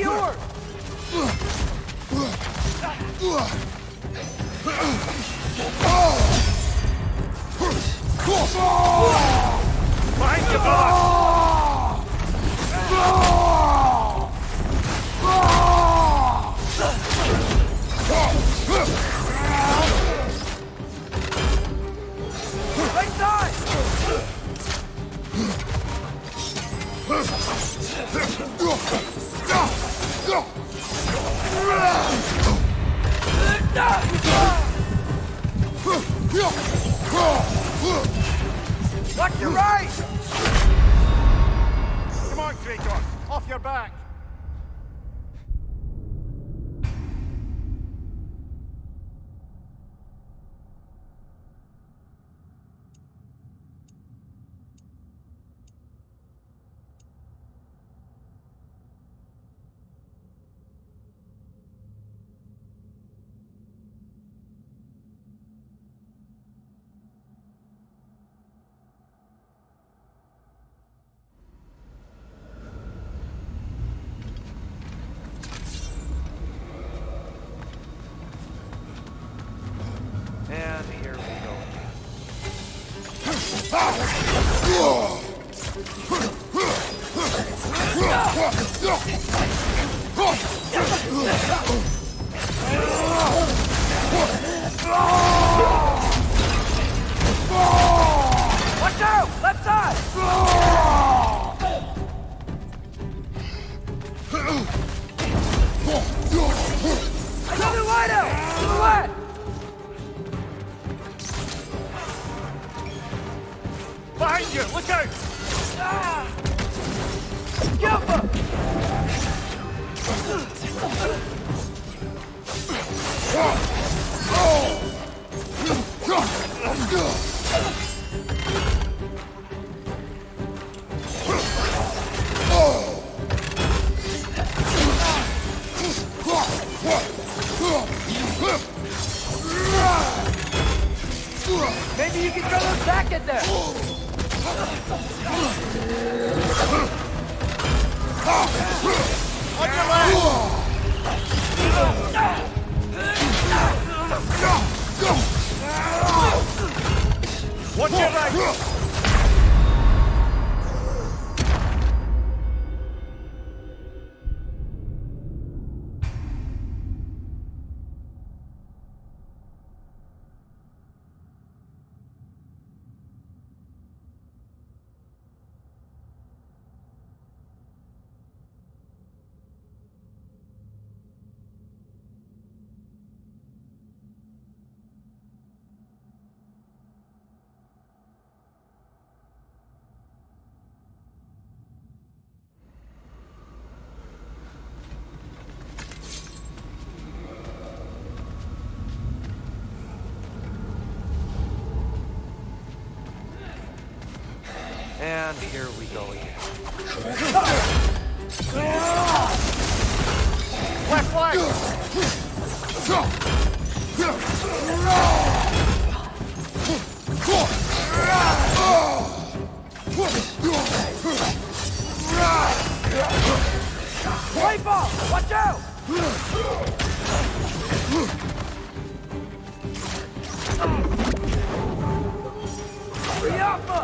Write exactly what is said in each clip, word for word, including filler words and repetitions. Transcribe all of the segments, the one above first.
yours! Behind you, brother! Right side! Watch your right! Come on, Kratos! Off your back! And here we go. Watch out! Left side! Another wideout! Silhouette! Behind you! Look out! Ah! Jumper! Maybe you can throw those back in there! On your left! Watch your right! And here we go again. Left flank! Play ball! Watch out! Riappa!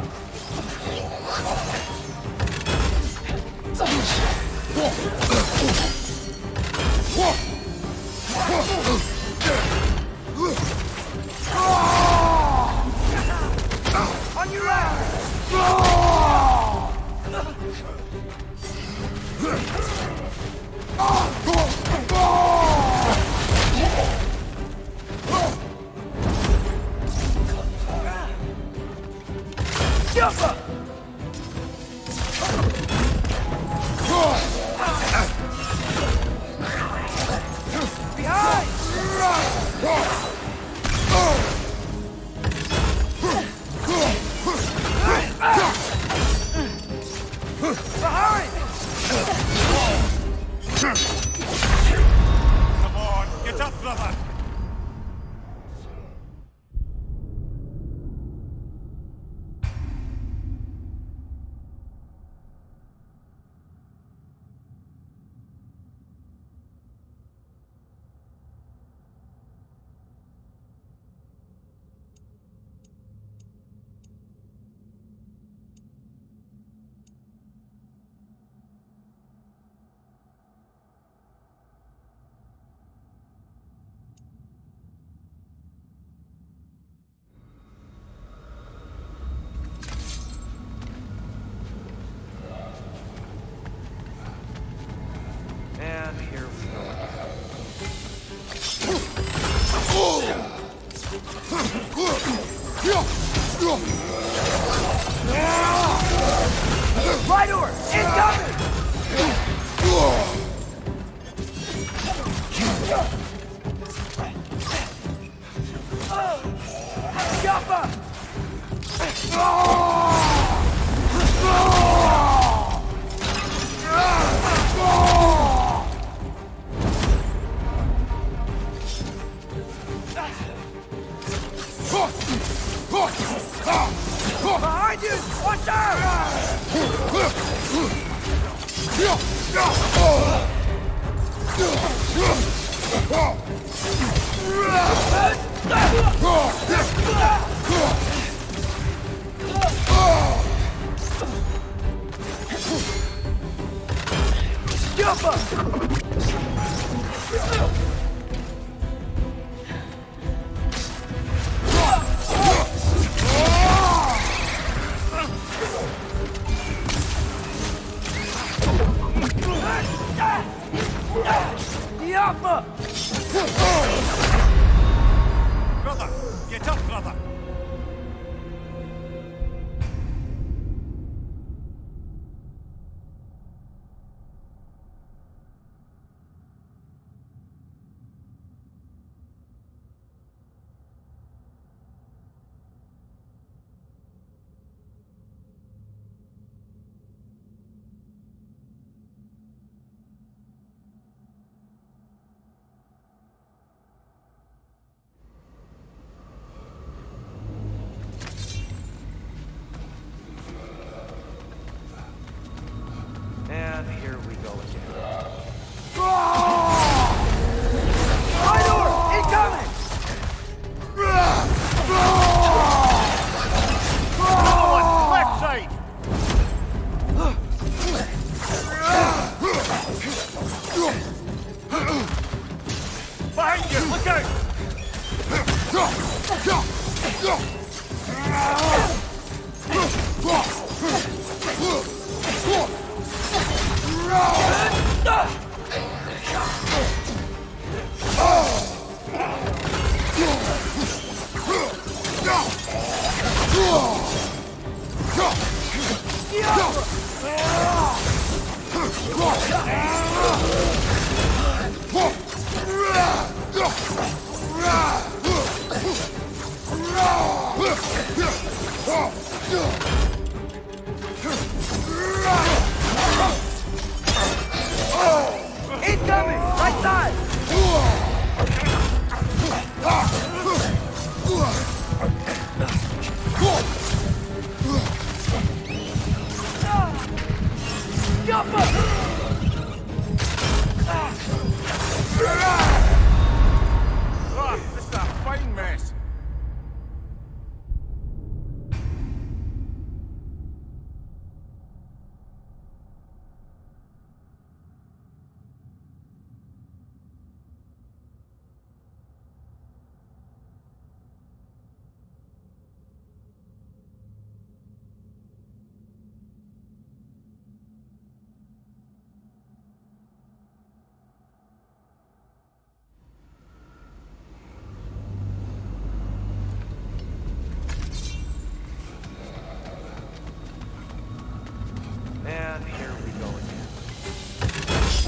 On your left! Jumper! Rhydor, incoming! Jumper! Behind you! Watch Yapma! Brother! Get up, brother! And here we go again. Rhydor, incoming! One, left side! Behind you, look out! Incoming! Right side! Ah, this is a fine mess. And here we go again.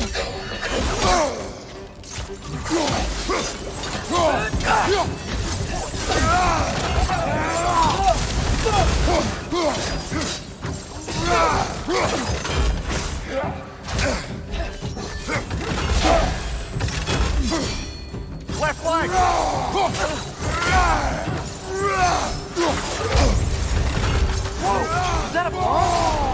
Left flank! Whoa! Is that a bomb?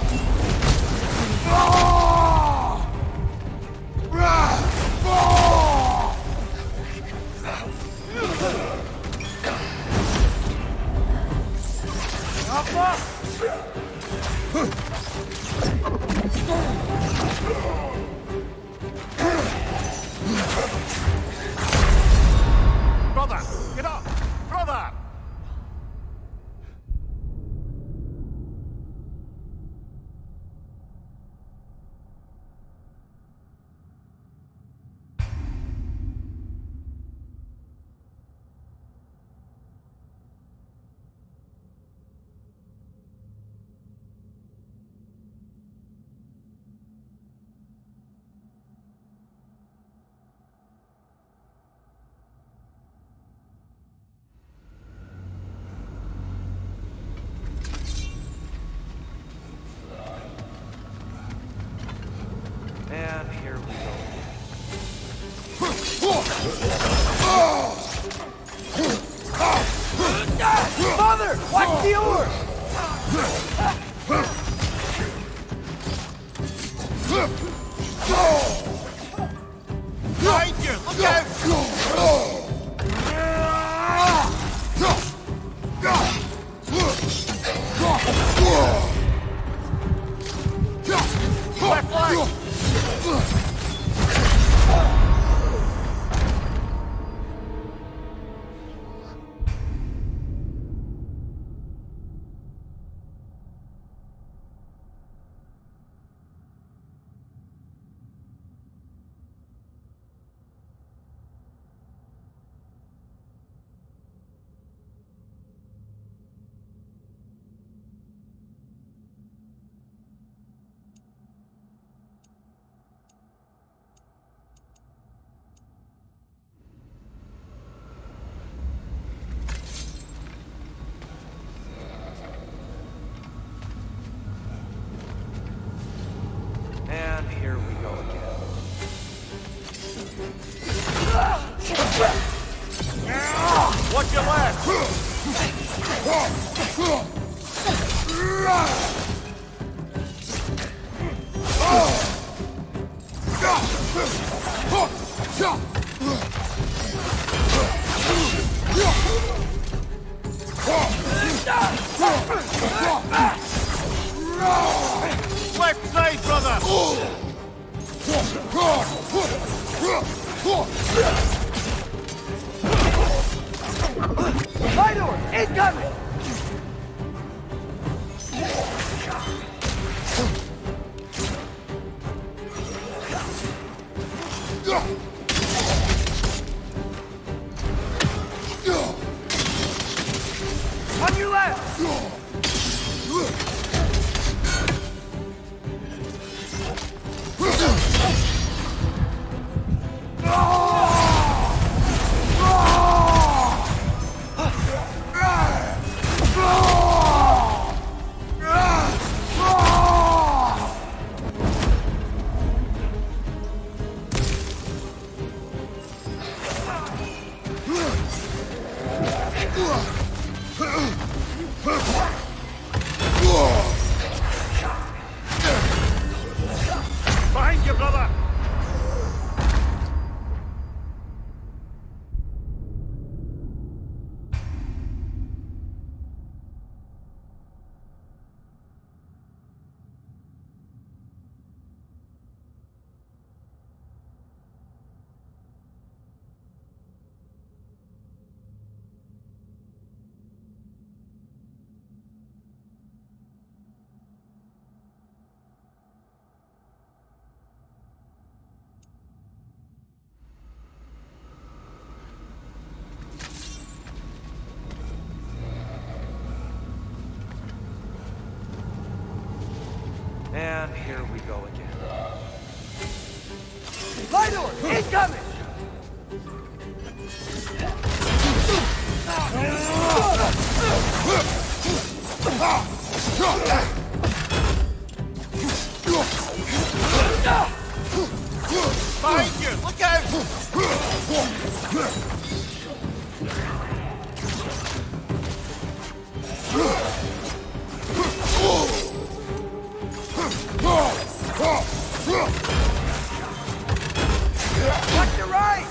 Brother, get up! Brother! the ore! Behind you! Look out! Left leg! And here we go again. Watch your left! Left side, brother! Fire! Incoming! On your left! Behind you, brother! And here we go again. Fire! Incoming! Behind you! Look out! Watch your right!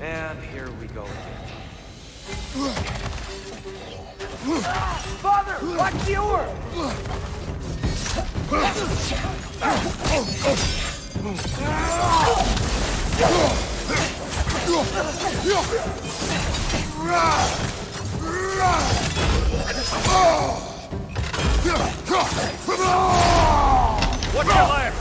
And here we go again. Father, watch the orb! What's your left?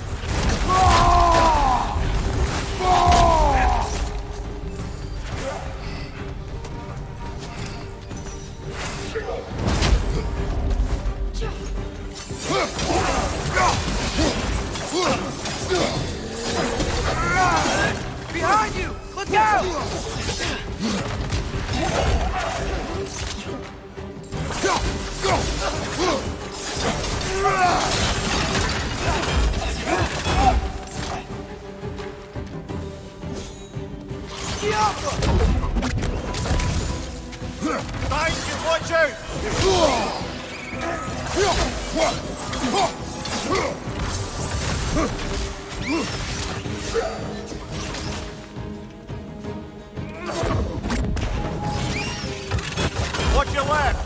Behind you! Look out! Thank you, watch out! Watch your left!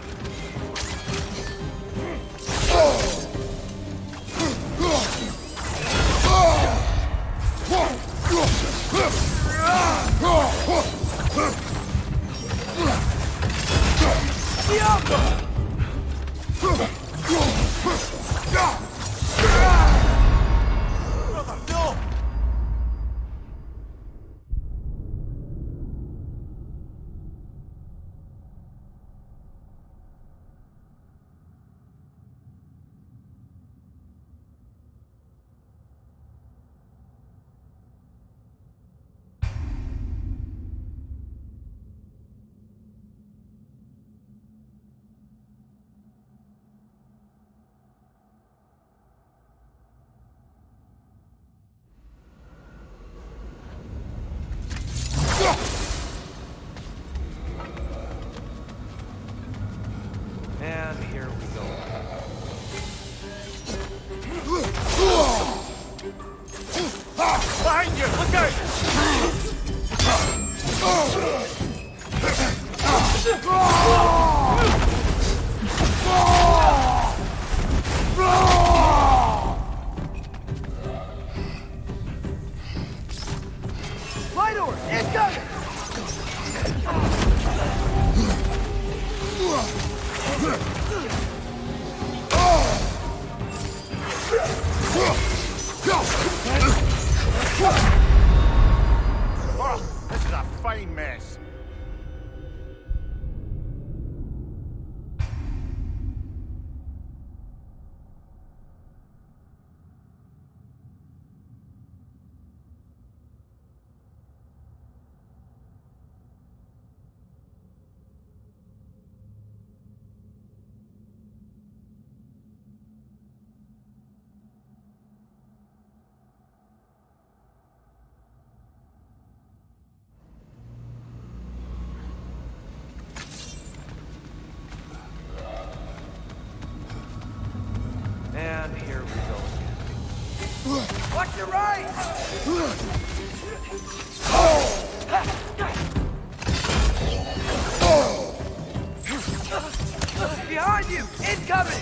Brother, no! And here we go. Behind you, look out! Light orb! Incoming! Oh, this is a fine mess. And here we go again. Watch your right! Behind you! Incoming!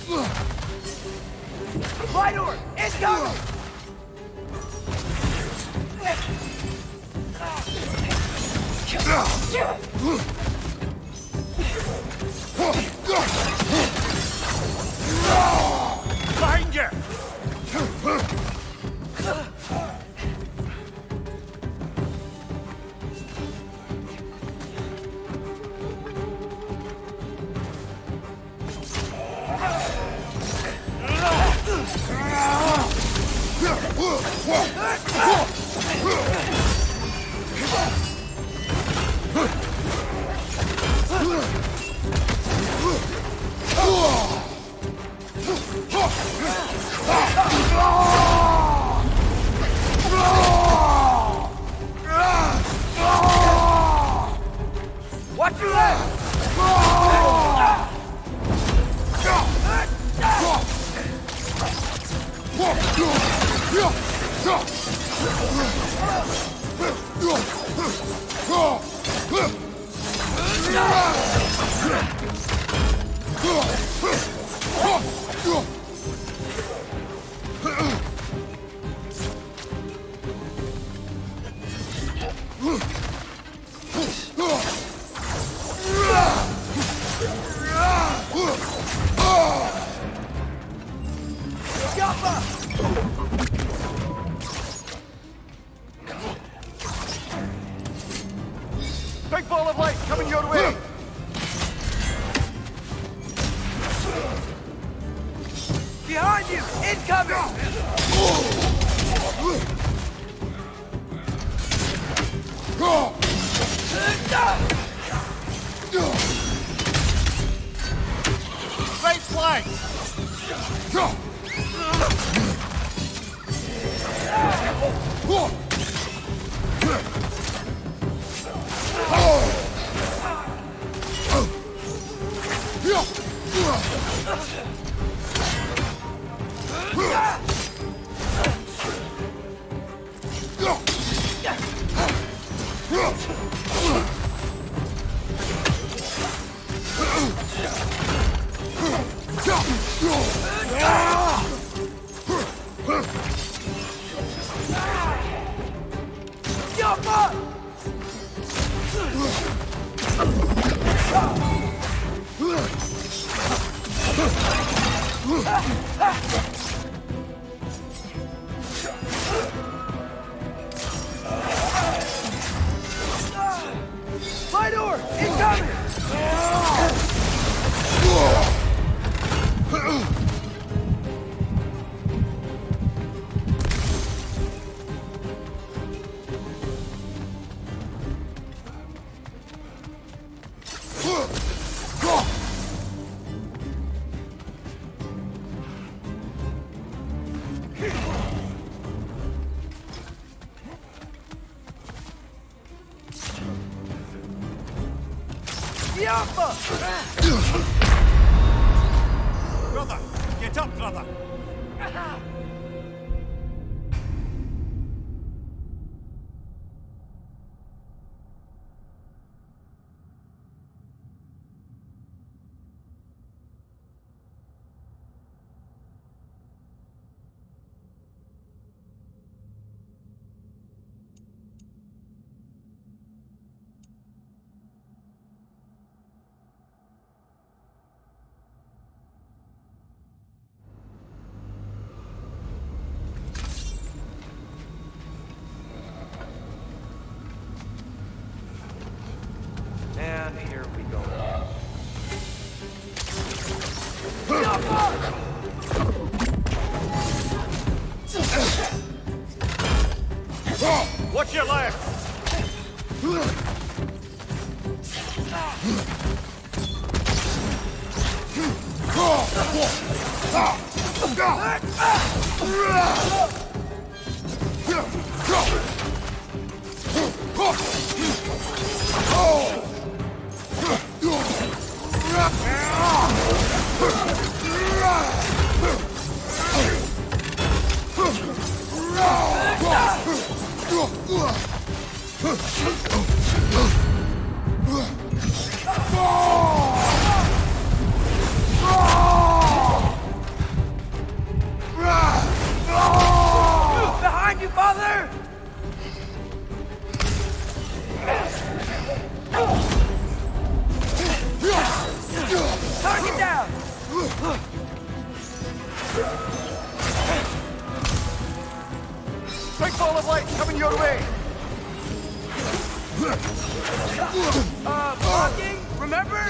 Flight door! Incoming! Behind you! Watch your left! Big ball of light coming your way! Behind you! Incoming! Right flank! Flight door! Incoming! Brother! Get up, brother! And here we go. Watch your left! Big ball of light coming your way! Uh, blocking? Remember?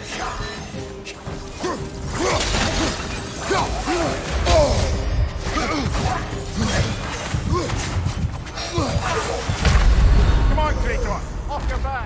Come on, Traitor! Off your back!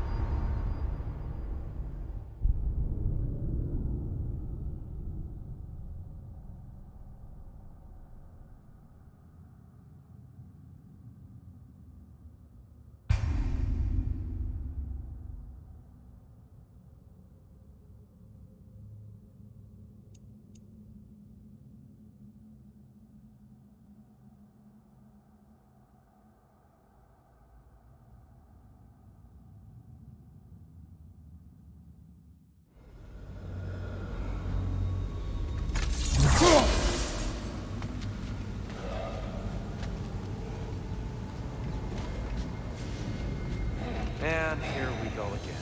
And here we go again.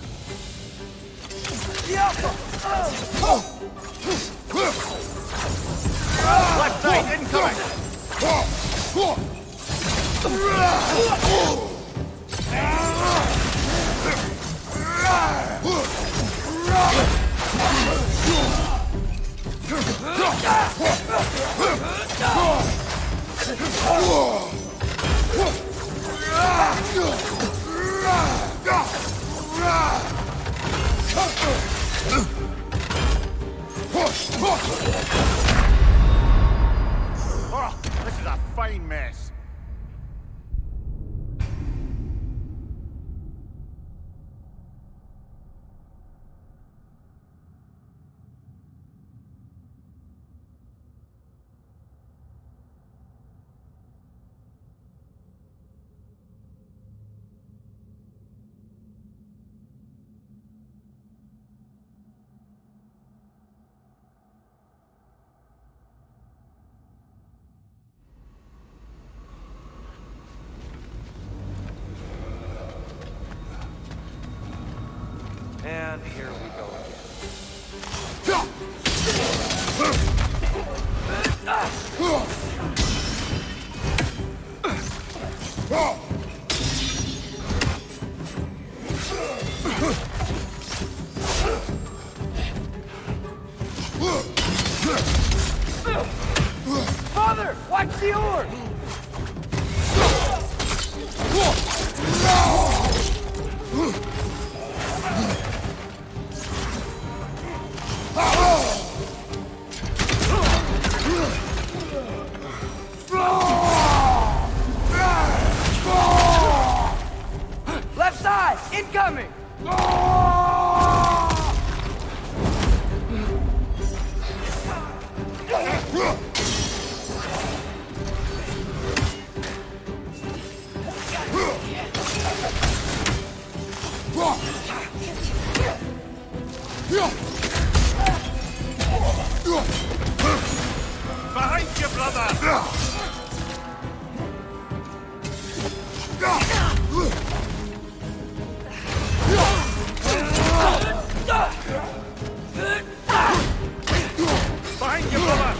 Left side, incoming! Oh, this is a fine mess. And here we go again. Father, watch the orb! Left side, incoming! Behind you, brother! Behind you, brother!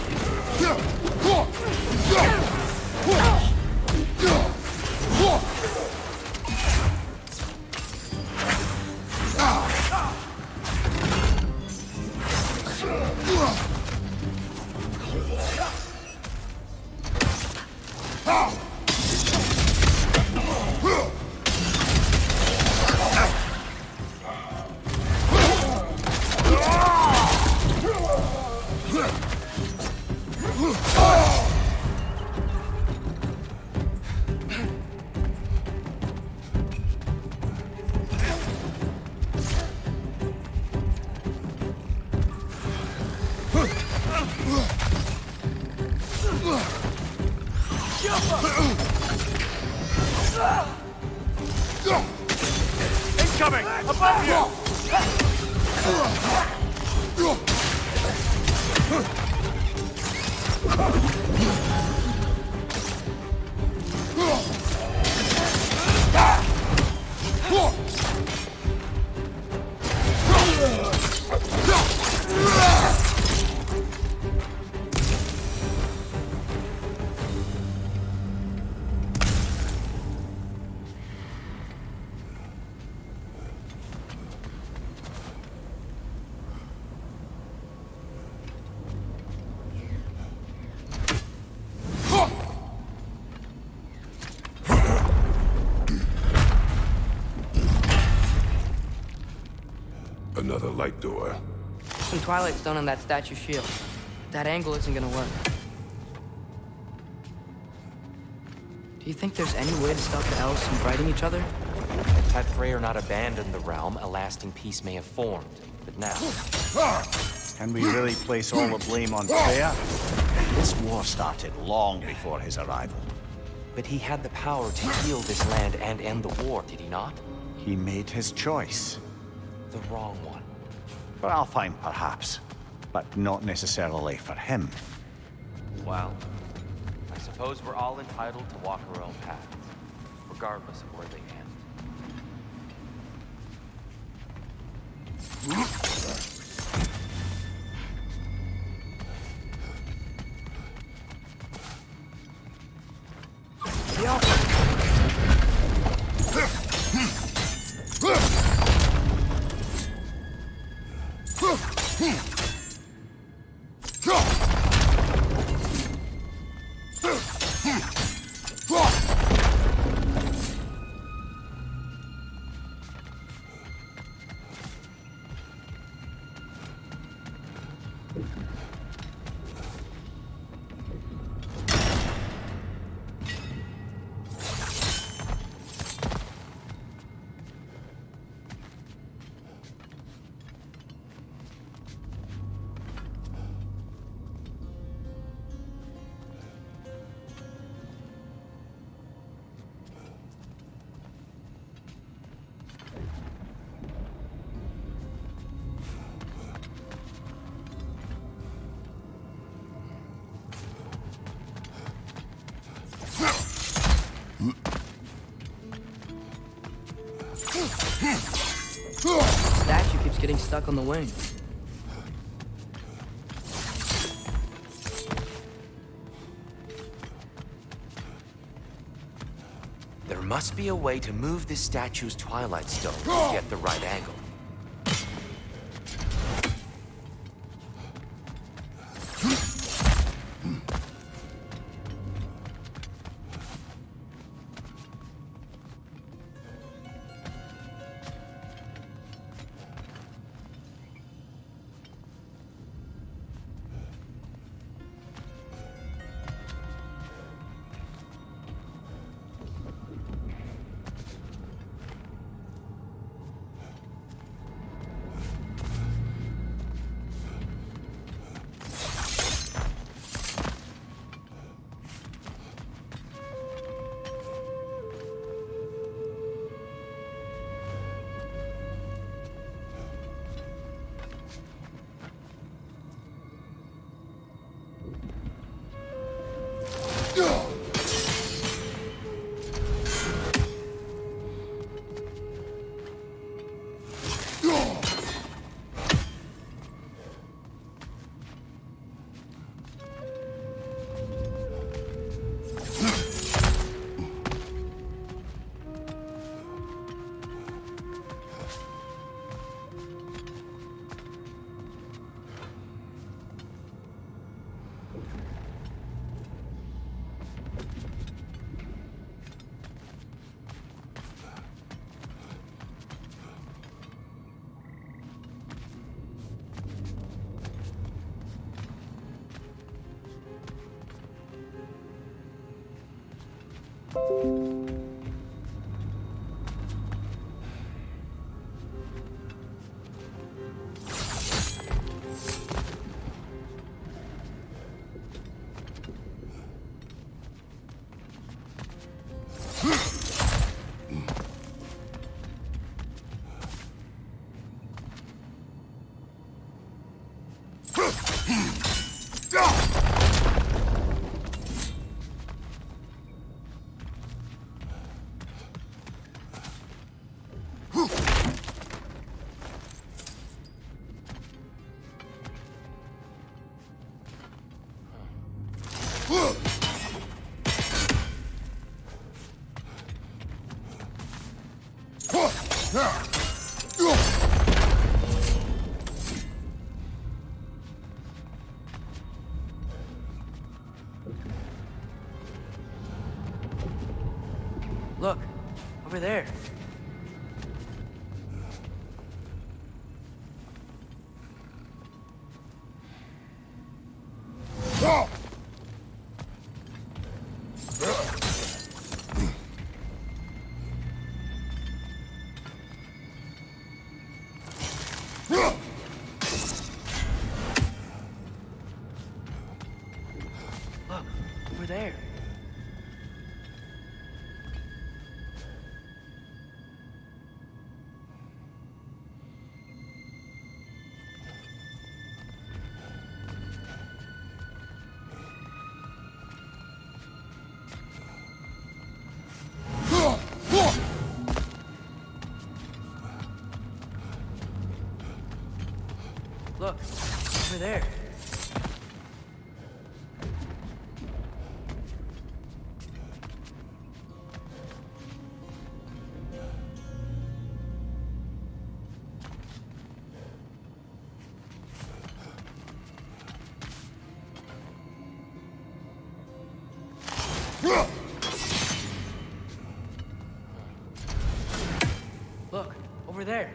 Incoming! Above you! another light door. Some Twilight Stone on that statue shield. That angle isn't gonna work. Do you think there's any way to stop the elves from fighting each other? Had Freyr not abandoned the realm, a lasting peace may have formed. But now... Can we really place all the blame on Freyr? This war started long before his arrival. But he had the power to heal this land and end the war, did he not? He made his choice. The wrong one. For Alfheim, perhaps. But not necessarily for him. Well, I suppose we're all entitled to walk our own paths, regardless of where they end. Statue keeps getting stuck on the wing. There must be a way to move this statue's Twilight Stone to get the right angle. Look, over there. Look, over there. Look, over there. Look, over there.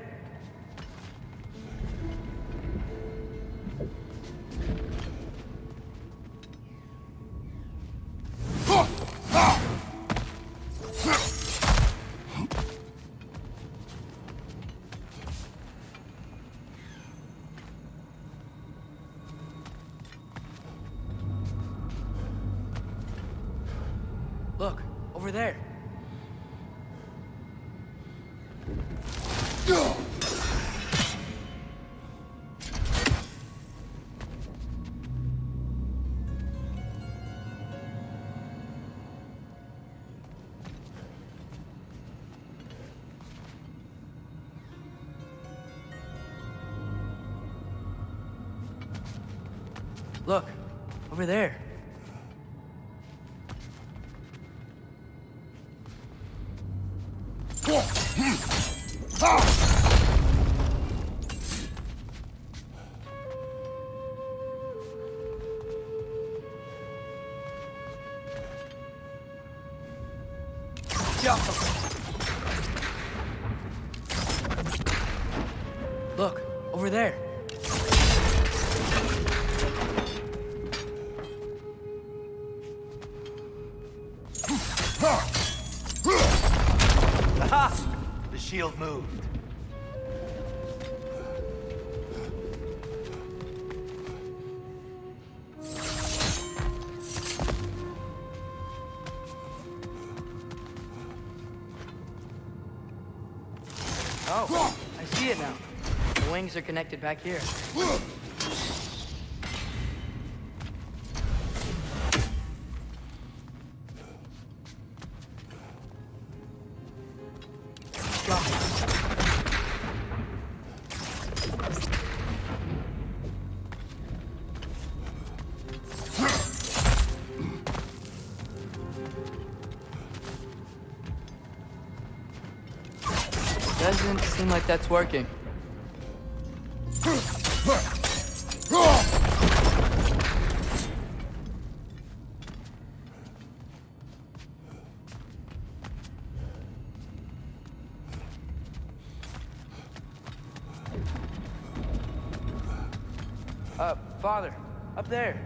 Look, over there. Look, over there. Look, over there. Aha! The shield moved. Oh, I see it now. The wings are connected back here. Doesn't seem like that's working. Uh, Father, up there.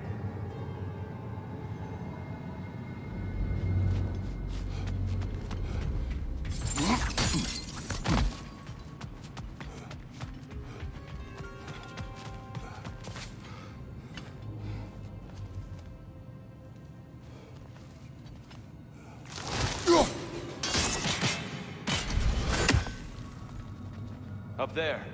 Up there.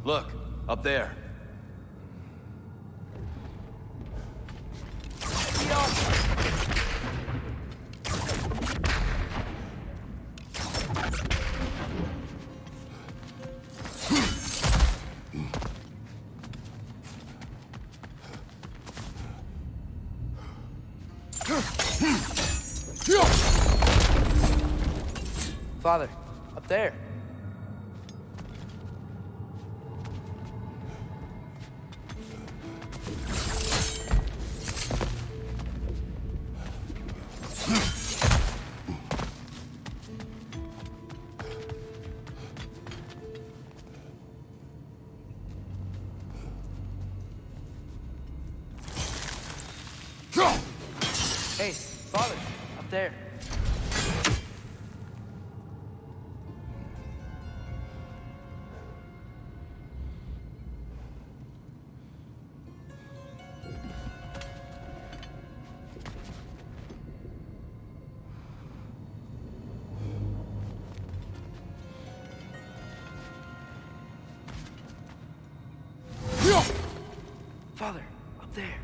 Look, up there. Father, up there. Hey, Father, up there. Father, up there.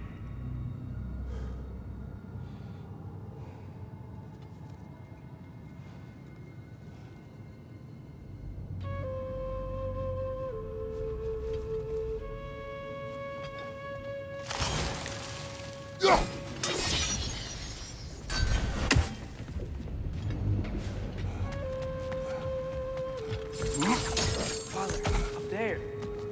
Father, up there.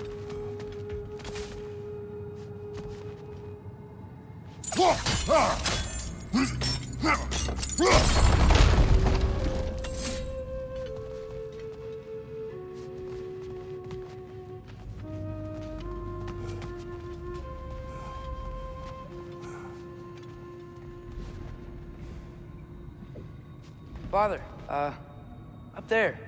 Father, uh, up there.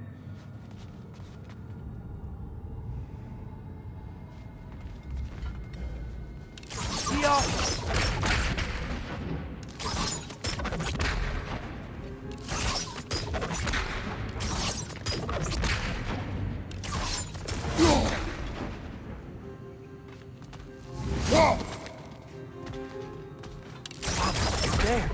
Yeah. There.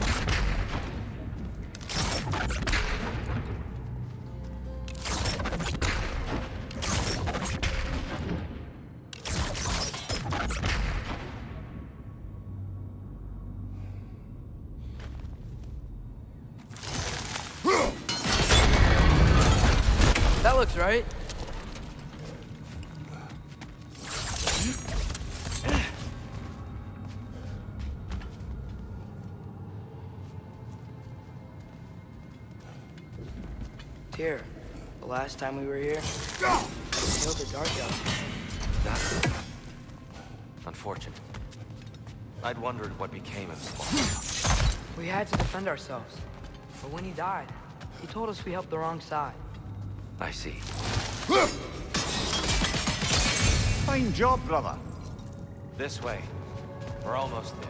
That looks right. Here, the last time we were here, it was over dark out. That's unfortunate. I'd wondered what became of Spawn. We had to defend ourselves. But when he died, he told us we helped the wrong side. I see. Fine job, brother. This way. We're almost there.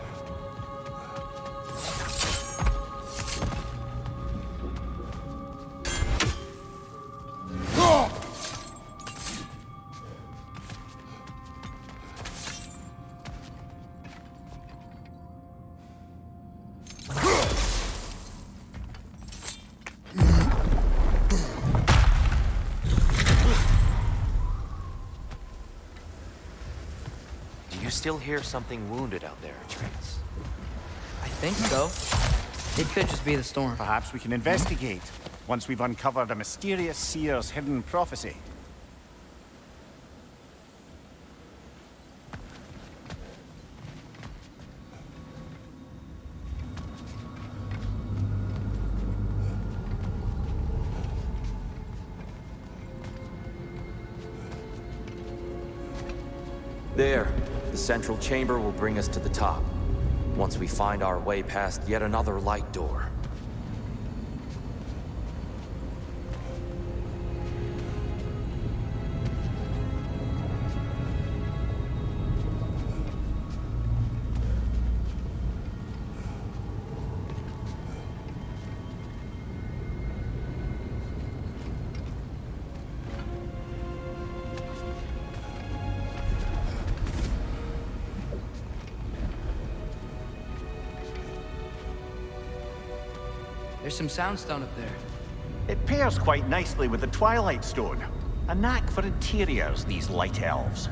You still hear something wounded out there, Atreus? I think so. It could just be the storm. Perhaps we can investigate, once we've uncovered a mysterious seer's hidden prophecy. There. The central chamber will bring us to the top, once we find our way past yet another light door. There's some soundstone up there. It pairs quite nicely with the Twilight Stone. A knack for interiors, these light elves.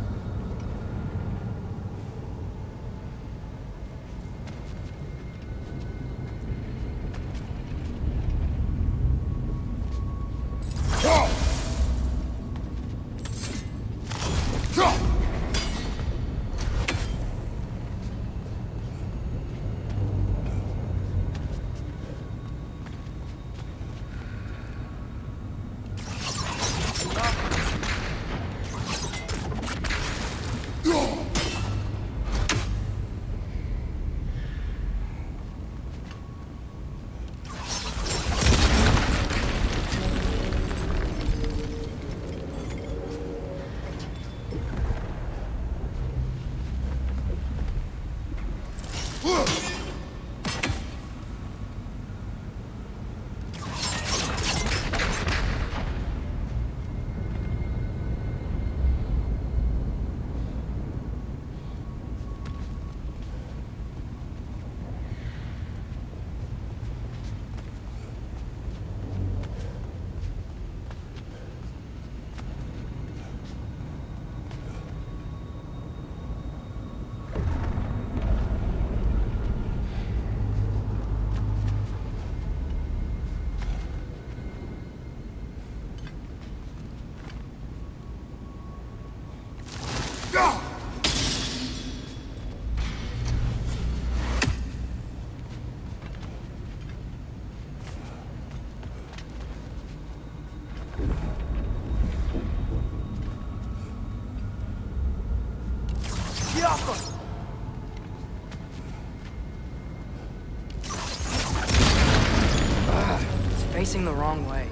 Facing the wrong way.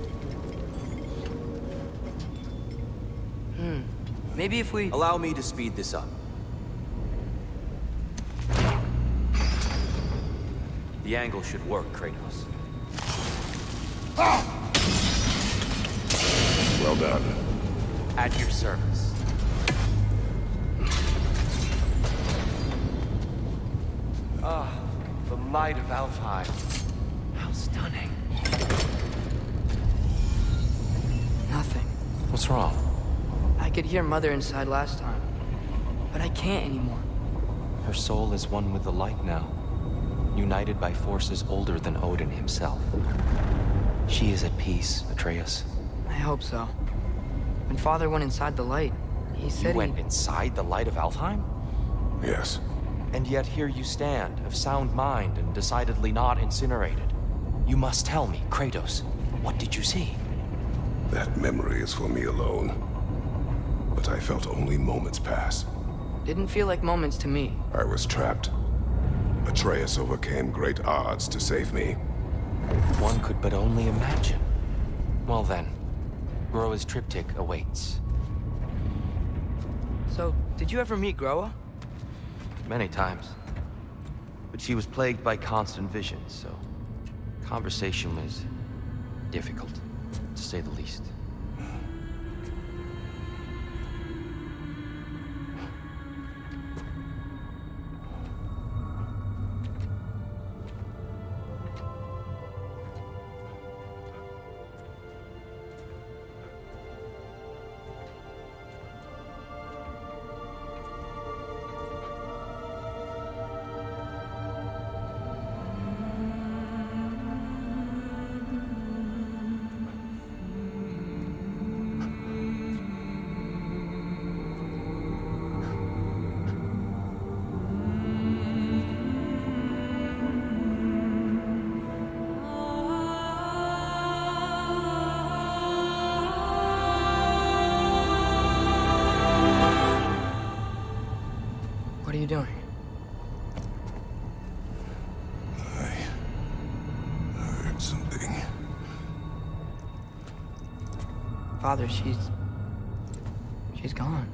Hmm. Maybe if we... Allow me to speed this up. The angle should work, Kratos. Well done. At your service. Ah, the might of Alfheim. How stunning. Nothing. What's wrong? I could hear Mother inside last time, but I can't anymore. Her soul is one with the light now, united by forces older than Odin himself. She is at peace, Atreus. I hope so. When Father went inside the light, he said You went he... inside the light of Alfheim? Yes. And yet here you stand, of sound mind and decidedly not incinerated. You must tell me, Kratos, what did you see? That memory is for me alone. But I felt only moments pass. Didn't feel like moments to me. I was trapped. Atreus overcame great odds to save me. One could but only imagine. Well then, Groa's triptych awaits. So, did you ever meet Groa? Many times. But she was plagued by constant visions, so conversation was difficult, to say the least. What are you doing? I heard something. Father, she's... she's gone.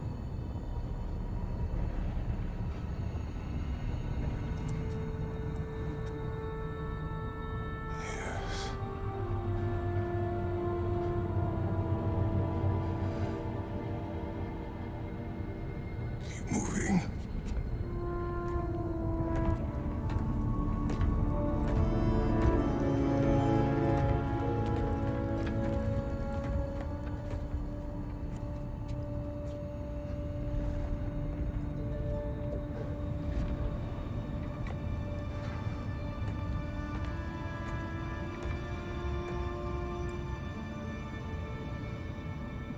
Yes. Keep moving.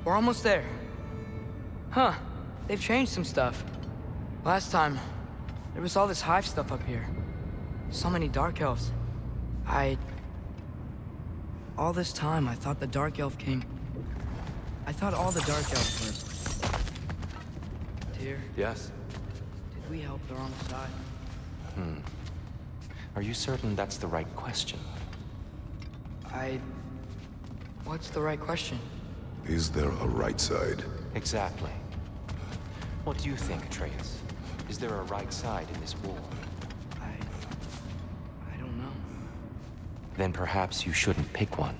We're almost there. Huh. They've changed some stuff. Last time, there was all this hive stuff up here. So many Dark Elves. I... All this time, I thought the Dark Elf King... I thought all the Dark Elves were... Tyr, Yes? did we help the wrong side? Hmm. Are you certain that's the right question? I... What's the right question? Is there a right side? Exactly. What do you think, Atreus? Is there a right side in this war? I... I don't know. Then perhaps you shouldn't pick one.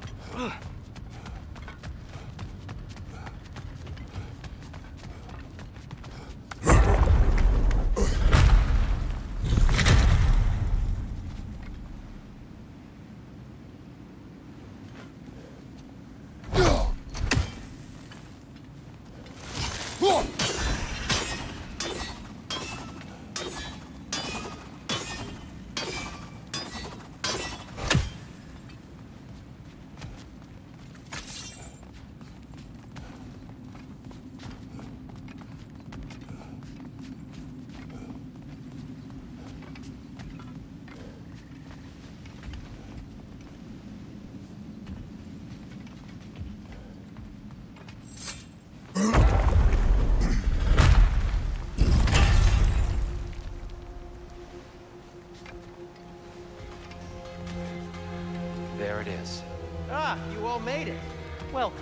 There it is. Ah, you all made it. Welcome.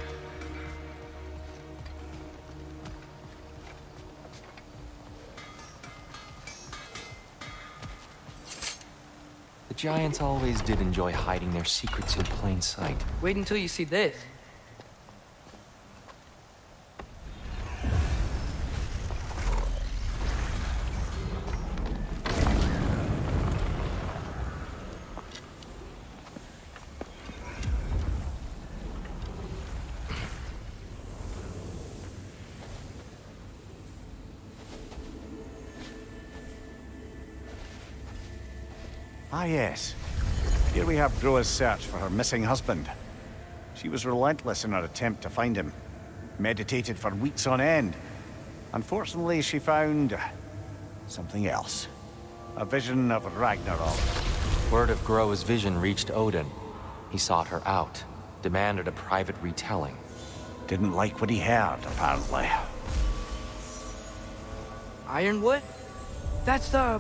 The Giants always did enjoy hiding their secrets in plain sight. Wait until you see this. Ah, yes. Here we have Groa's search for her missing husband. She was relentless in her attempt to find him. Meditated for weeks on end. Unfortunately, she found... something else. A vision of Ragnarok. Word of Groa's vision reached Odin. He sought her out, demanded a private retelling. Didn't like what he heard, apparently. Ironwood? That's the...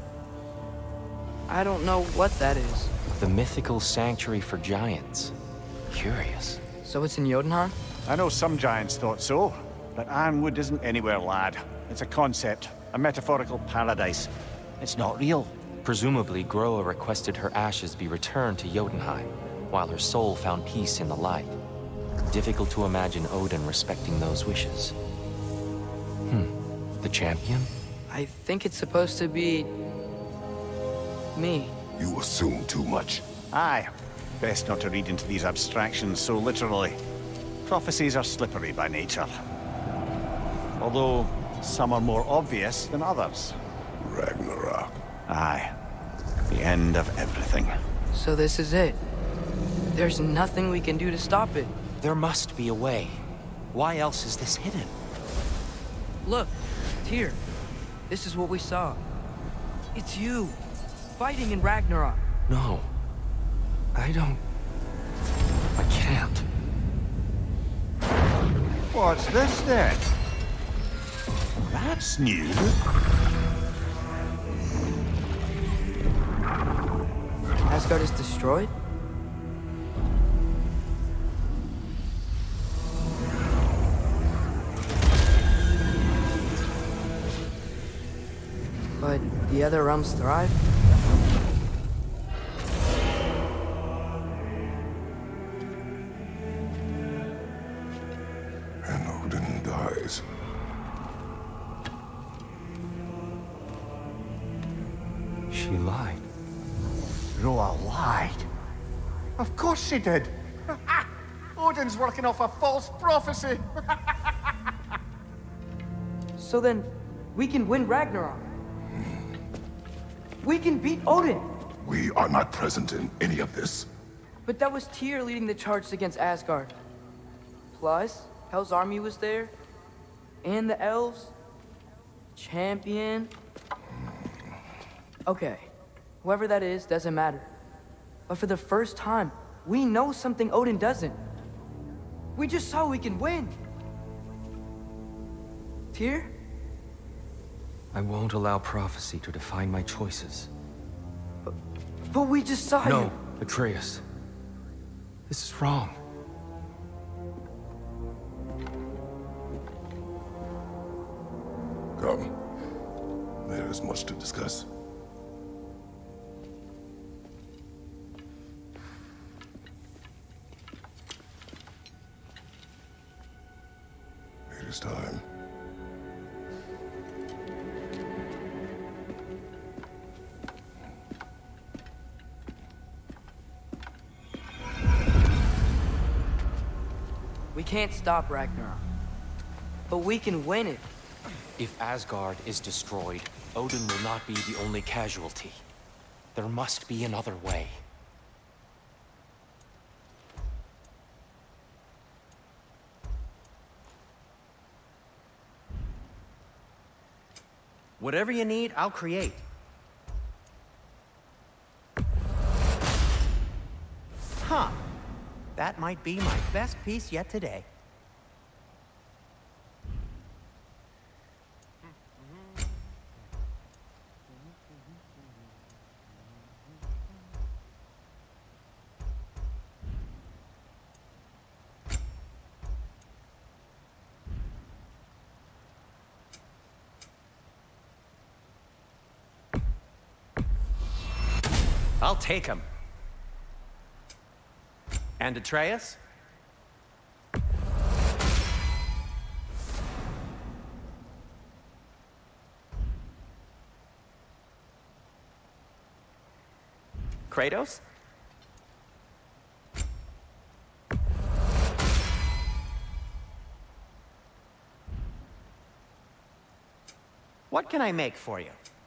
I don't know what that is. The mythical sanctuary for giants. Curious. So it's in Jotunheim? I know some giants thought so, but Ironwood isn't anywhere, lad. It's a concept, a metaphorical paradise. It's not real. Presumably, Groa requested her ashes be returned to Jotunheim, while her soul found peace in the light. Difficult to imagine Odin respecting those wishes. Hmm. The champion? I think it's supposed to be... me. You assume too much. Aye. Best not to read into these abstractions so literally. Prophecies are slippery by nature. Although, some are more obvious than others. Ragnarok. Aye. The end of everything. So this is it. There's nothing we can do to stop it. There must be a way. Why else is this hidden? Look, Tyr. This is what we saw. It's you, fighting in Ragnarok. No. I don't... I can't. What's this then? That's new. Asgard is destroyed? But the other realms thrive? And Odin dies. She lied. Groa lied. Of course she did. Odin's working off a false prophecy. So then, we can win Ragnarok. We can beat Odin. We are not present in any of this. But that was Tyr leading the charge against Asgard. Plus, Hell's Army was there. And the elves. Champion. Okay. Whoever that is, doesn't matter. But for the first time, we know something Odin doesn't. We just saw we can win. Tyr? I won't allow prophecy to define my choices. But, but we just saw No, you. Atreus. This is wrong. Come. There is much to discuss. It is time. We can't stop Ragnarok. But we can win it. If Asgard is destroyed, Odin will not be the only casualty. There must be another way. Whatever you need, I'll create. Huh. That might be my best piece yet today. I'll take him. And Atreus? Kratos? What can I make for you?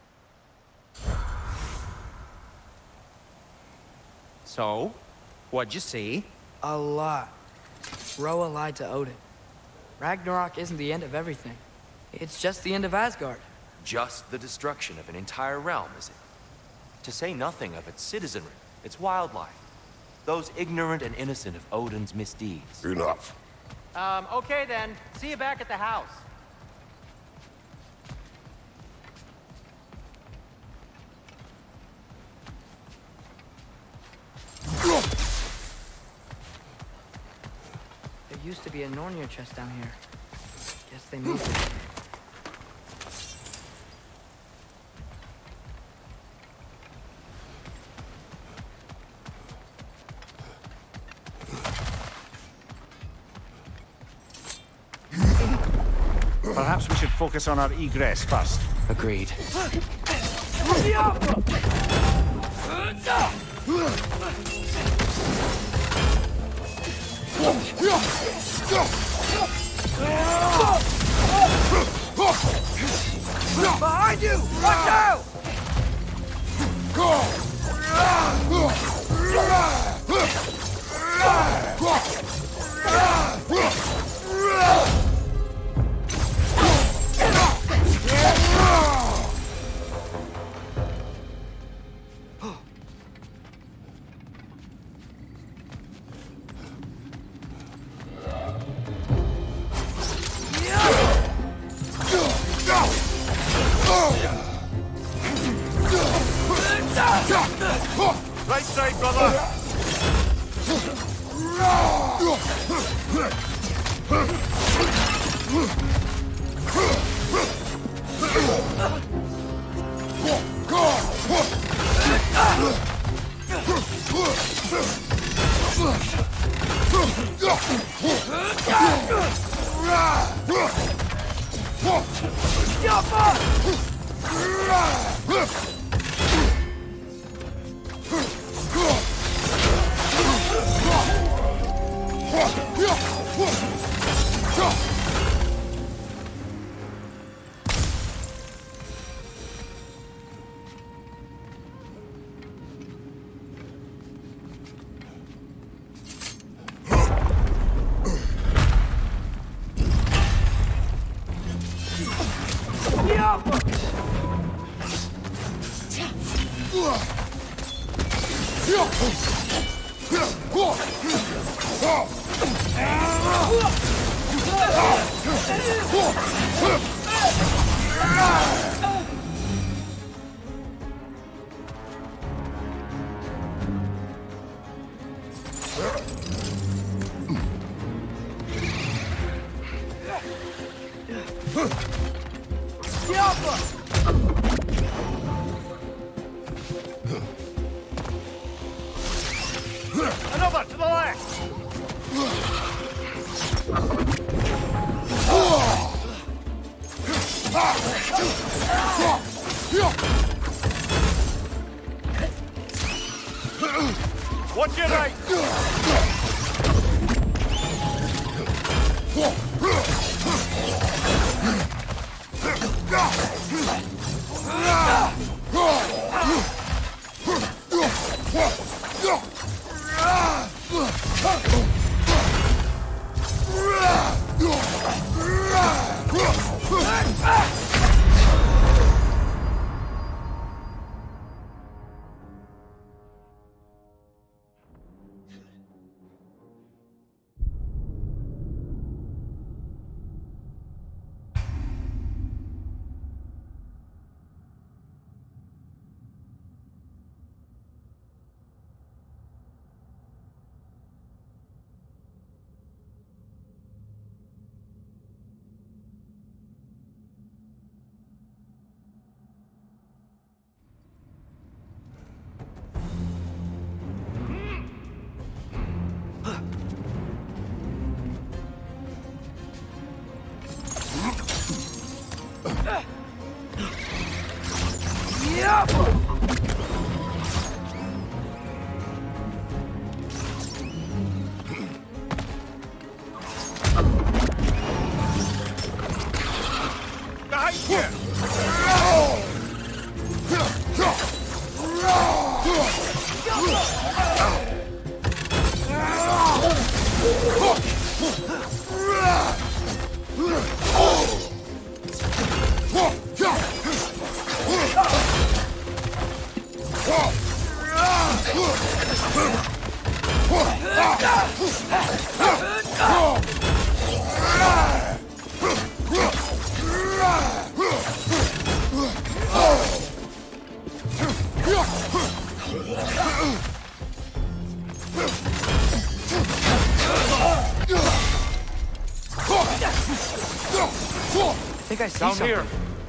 So, what'd you see? A lot. Roa lied to Odin. Ragnarok isn't the end of everything. It's just the end of Asgard. Just the destruction of an entire realm, is it? To say nothing of its citizenry, its wildlife. Those ignorant and innocent of Odin's misdeeds. Enough. Um, okay then. See you back at the house. There used to be a Nornir chest down here. Guess they moved it. Perhaps we should focus on our egress first. Agreed. Behind you! Watch out! Right side, brother! Another to the left! Watch your right! I think I see Down something. here.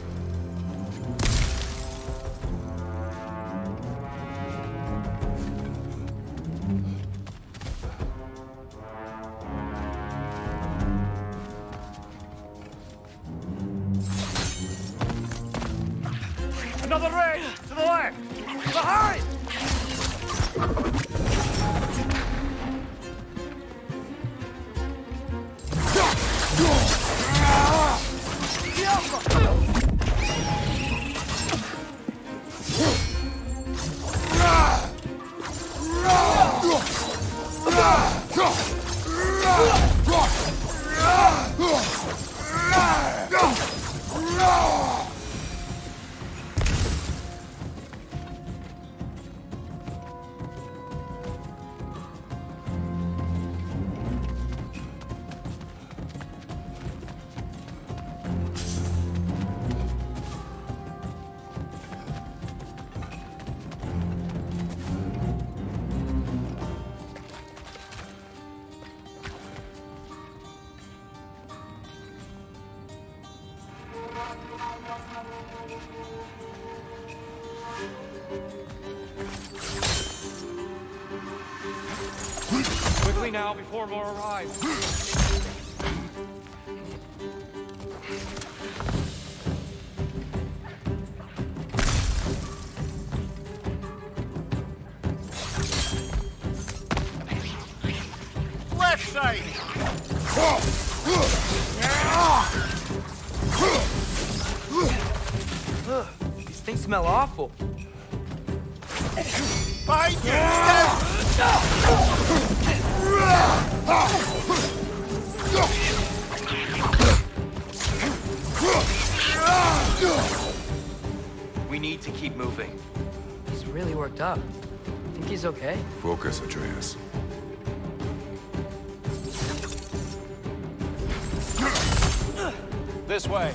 Another ray! To the left! Behind! Quickly now, before more arrive. Left side! These things smell awful. Behind you! We need to keep moving. He's really worked up. Think he's okay? Focus, Atreus. This way.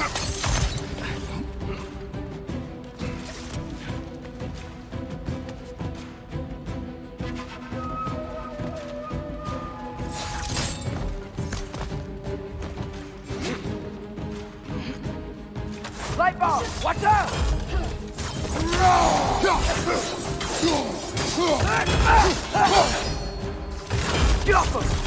Light bulb! Watch out! Get off him!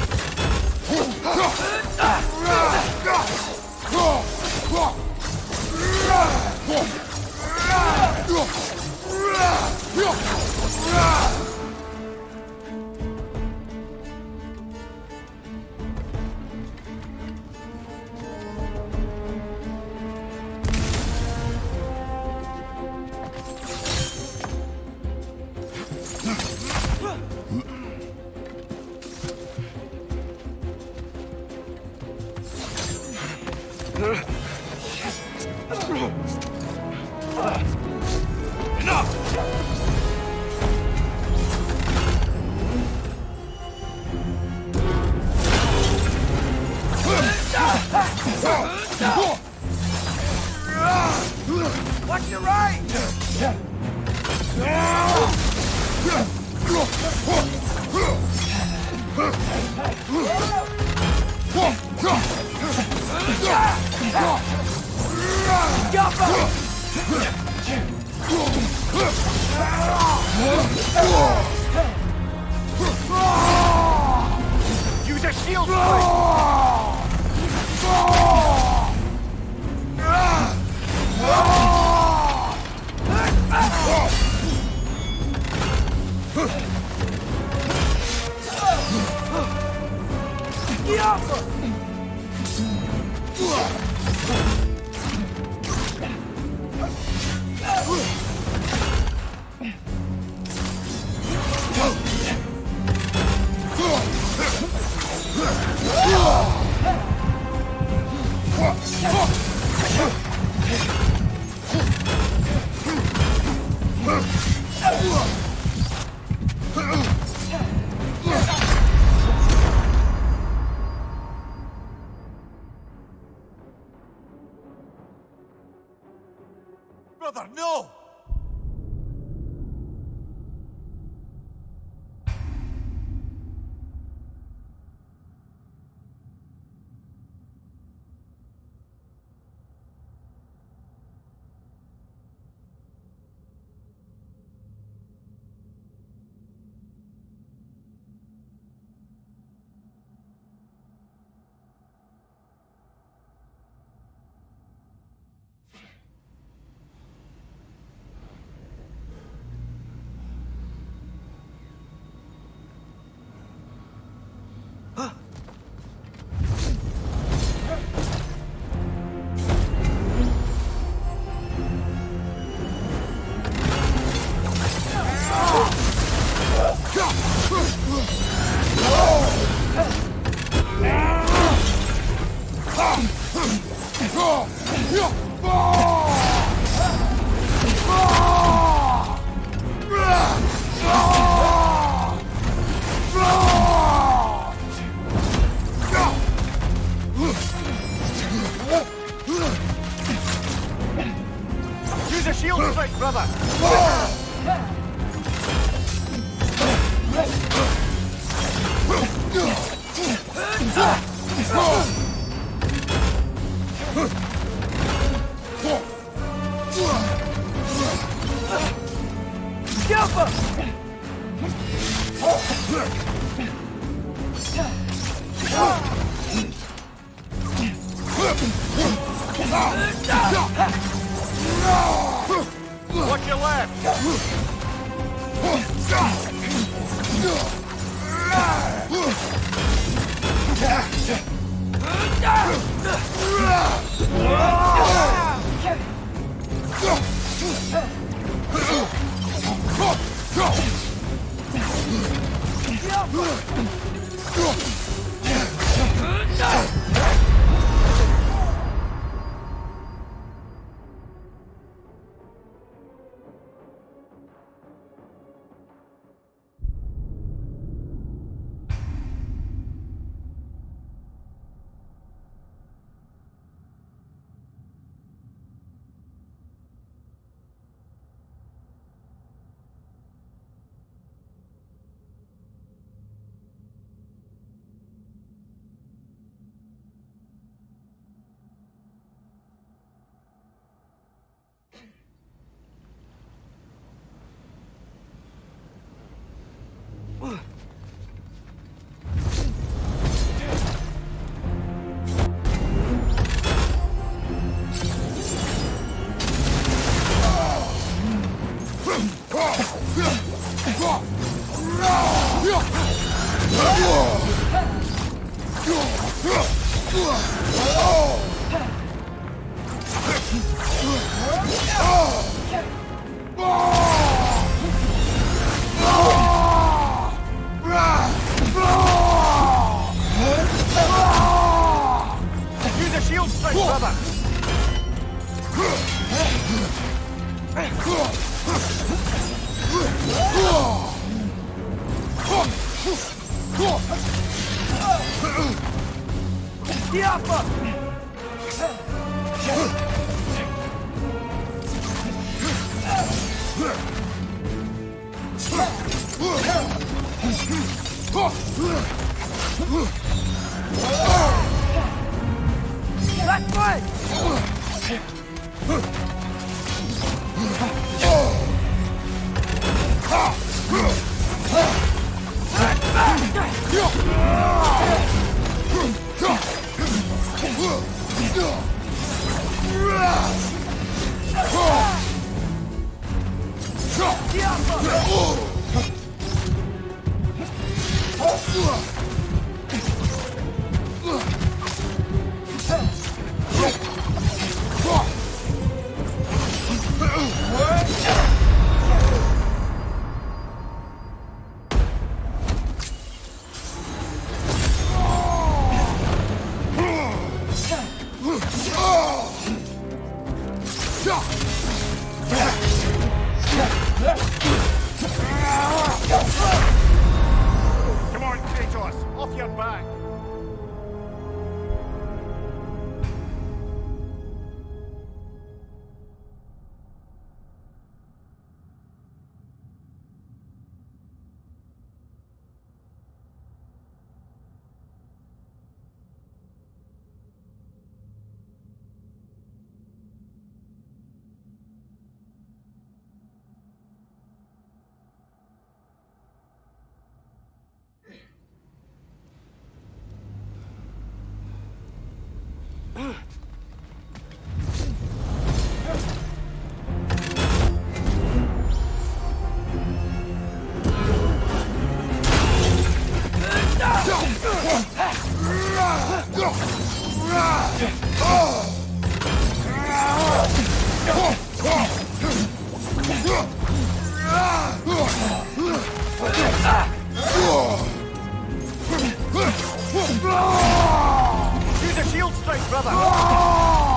Watch your right! Use a shield strike! Brother, no! Use a shield strike, brother! Watch your left! Use a shield strike, brother! That way! Come on, Kratos! Off your back! Use a shield strike, brother!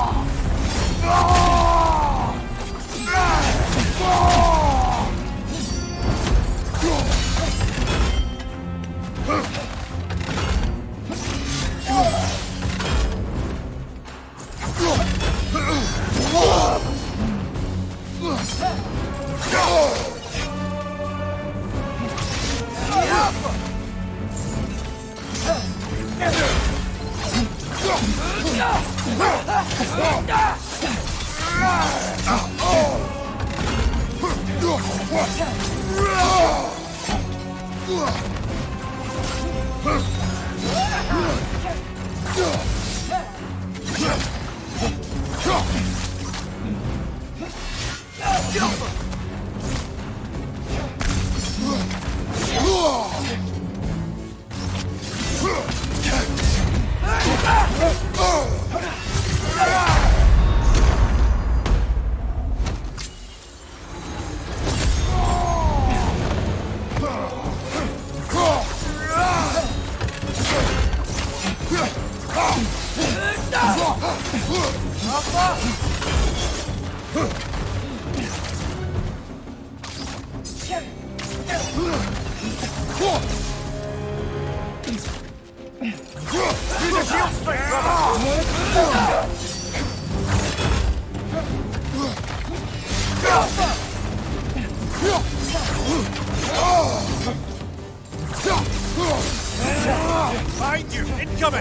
Behind you! Incoming!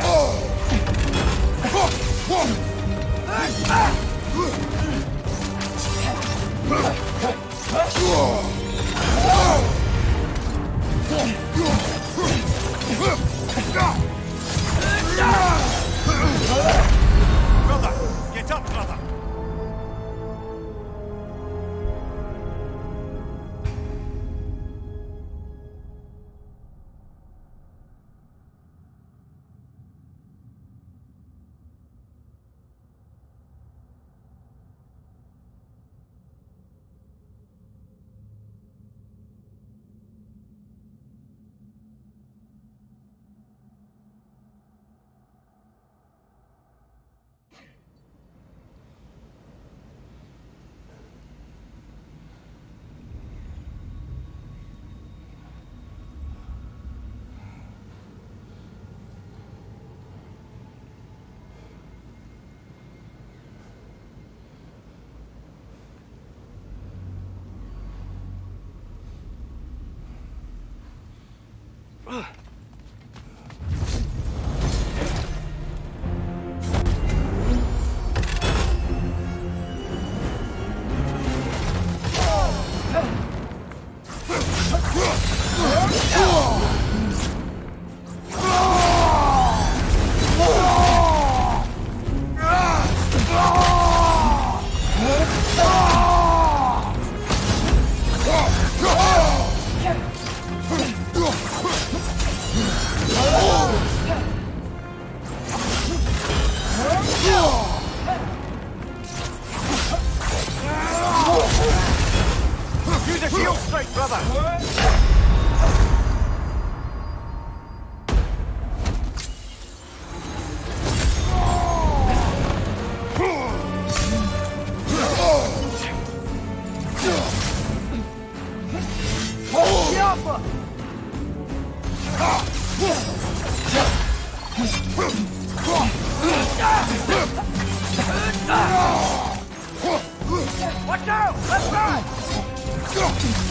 Brother! Get up, brother! fight, brother! Watch out! Left side!